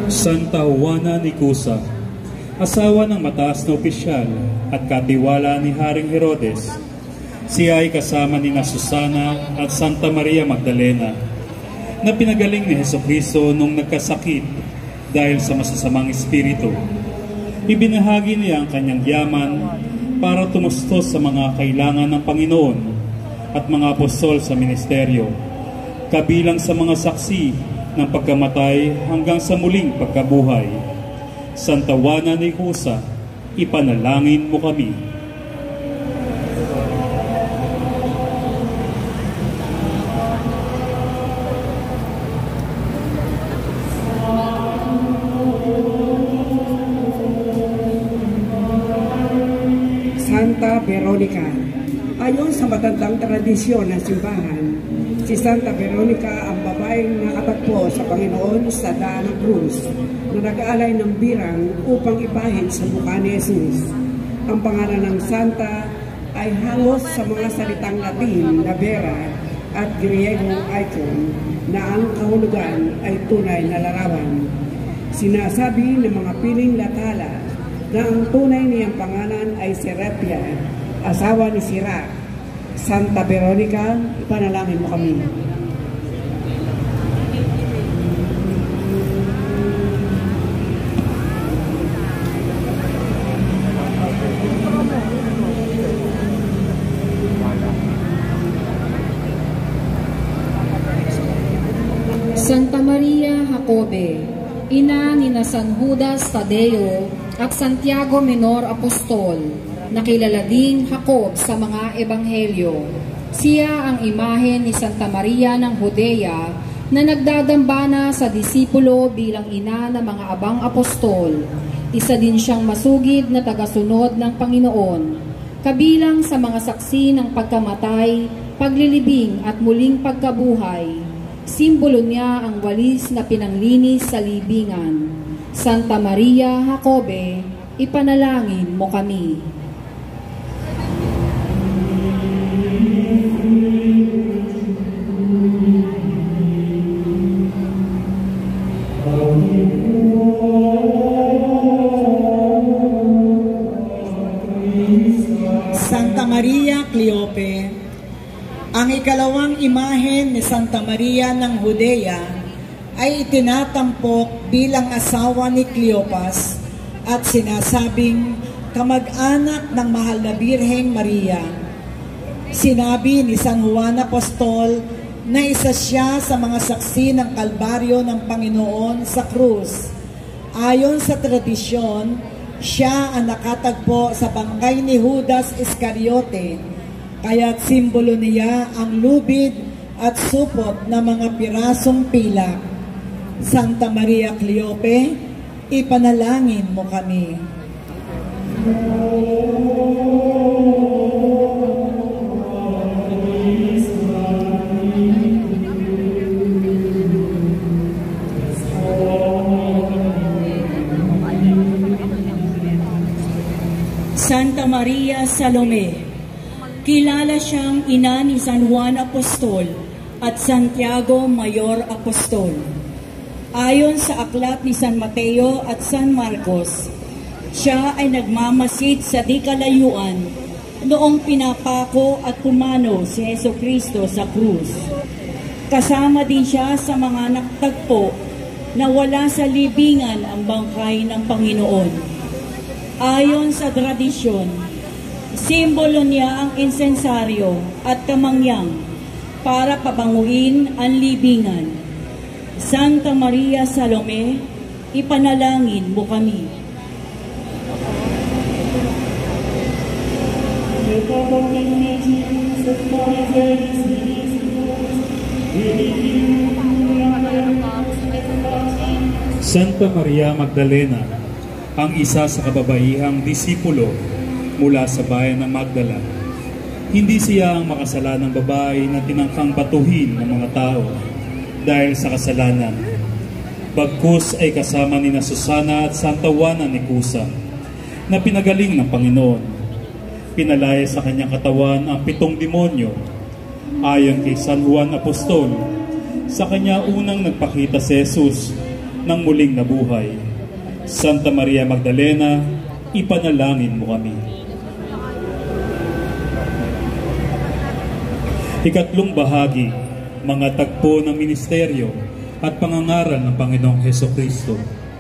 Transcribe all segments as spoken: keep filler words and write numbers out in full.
Santa Juana ni Cusa, asawa ng mataas na opisyal at katiwala ni Haring Herodes. Siya ay kasama ni na Susana at Santa Maria Magdalena na pinagaling ni Jesucristo nung nagkasakit dahil sa masasamang espiritu. Ibinahagi niya ang kanyang yaman para tumustos sa mga kailangan ng Panginoon at mga apostol sa ministeryo, kabilang sa mga saksi ng pagkamatay hanggang sa muling pagkabuhay. Santa Juana ni Cusa, ipanalangin mo kami. Santa Veronica. Ayon sa matandang tradisyon ng simbahan, si Santa Veronica ang babaeng nakatagpo sa Panginoon sa daan ng krus na nag-aalay ng birang upang ipahin sa mukha ni Jesus. Ang pangalan ng Santa ay hangos sa mga salitang Latin na vera at Griegong icon na ang kahulugan ay tunay na larawan. Sinasabi ng mga piling latala na ang tunay niyang pangalan ay Serapia, asawa ni Sirac. Santa Veronica, ipanalangin mo kami. Santa Maria Jacobe, ina ni na San Judas Tadeo at Santiago Menor Apostol, nakilala ding Jacob sa mga ebanghelyo. Siya ang imahe ni Santa Maria ng Judea na nagdadambana sa disipulo bilang ina ng mga abang apostol. Isa din siyang masugid na tagasunod ng Panginoon, kabilang sa mga saksi ng pagkamatay, paglilibing at muling pagkabuhay. Simbolo niya ang walis na pinanglinis sa libingan. Santa Maria Jacobe, ipanalangin mo kami. Santa Maria Cleope, ang ikalawang imahen ni Santa Maria ng Judea ay itinatampok bilang asawa ni Cleopas at sinasabing kamag-anak ng mahal na Birheng Maria. Sinabi ni San Juan Apostol na isa siya sa mga saksi ng Kalbaryo ng Panginoon sa krus. Ayon sa tradisyon, siya ang nakatagpo sa bangkay ni Judas Iscariote, kaya't simbolo niya ang lubid at supot na mga pirasong pilak. Santa Maria Cleope, ipanalangin mo kami. Santa Maria Salome, kilala siyang ina ni San Juan Apostol at Santiago Mayor Apostol. Ayon sa aklat ni San Mateo at San Marcos, siya ay nagmamasid sa di kalayuan noong pinapako at pumanaw si Jesucristo sa krus. Kasama din siya sa mga nakatagpo na wala sa libingan ang bangkay ng Panginoon. Ayon sa tradisyon, simbolo niya ang insensaryo at kamangyang para pabanguin ang libingan. Santa Maria Salome, ipanalangin mo kami. Santa Maria Magdalena, ang isa sa kababaihang disipulo mula sa bayan ng Magdala. Hindi siya ang makasalanang babae na tinangkang batuhin ng mga tao dahil sa kasalanan. Bagkus ay kasama ni na Susana at Santa Juana ni Cusa na pinagaling ng Panginoon. Pinalaya sa kanyang katawan ang pitong demonyo. Ayon kay San Juan Apostol, sa kanya unang nagpakita si Jesus ng muling nabuhay. Santa Maria Magdalena, ipanalangin mo kami. Ikatlong bahagi, mga tagpo ng ministeryo at pangangaral ng Panginoong Hesukristo.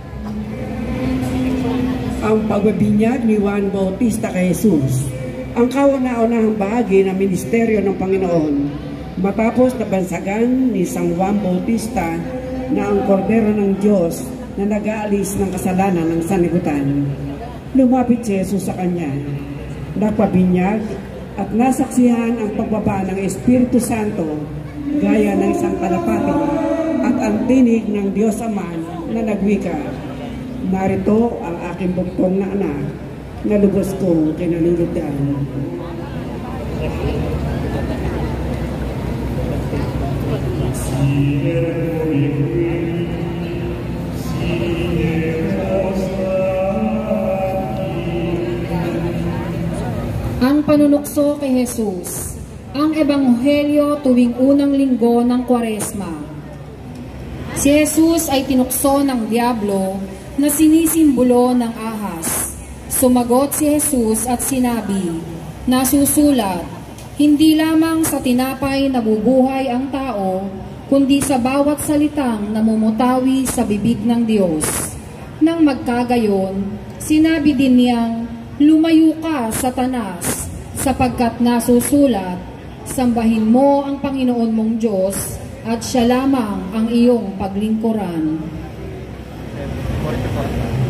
Ang pagbabinyag ni Juan Bautista kay Jesus, ang kauna-unahang bahagi ng ministeryo ng Panginoon, matapos na bansagan ni San Juan Bautista na ang kordero ng Diyos na nag-aalis ng kasalanan ng sanlibutan. Lumapit si Jesus sa kanya, nagpabinyag at nasaksihan ang pagbaba ng Espiritu Santo gaya ng isang kalapati at ang tinig ng Diyos Ama na nagwika, narito ang aking bugtong na anak na lubos kong kinalulutan. Ang panunukso kay Jesus, ang ebanghelyo tuwing unang linggo ng Kwaresma. Si Jesus ay tinukso ng diablo na sinisimbolo ng ahas. Sumagot si Jesus at sinabi, nasusulat, hindi lamang sa tinapay nabubuhay ang tao, kundi sa bawat salitang namumutawi sa bibig ng Diyos. Nang magkagayon, sinabi din niyang, lumayo ka, Satanas, sapagkat nasusulat, sambahin mo ang Panginoon mong Diyos at siya lamang ang iyong paglingkuran.